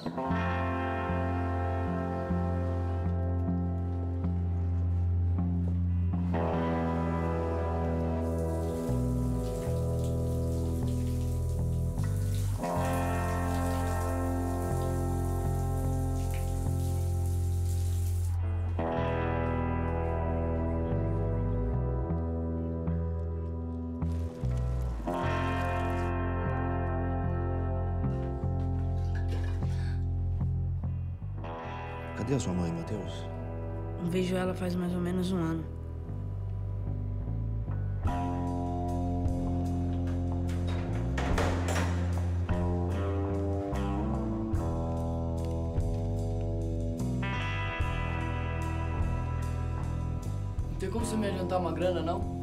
Cadê a sua mãe, Matheus? Não vejo ela faz mais ou menos um ano. Não tem como você me adiantar uma grana, não?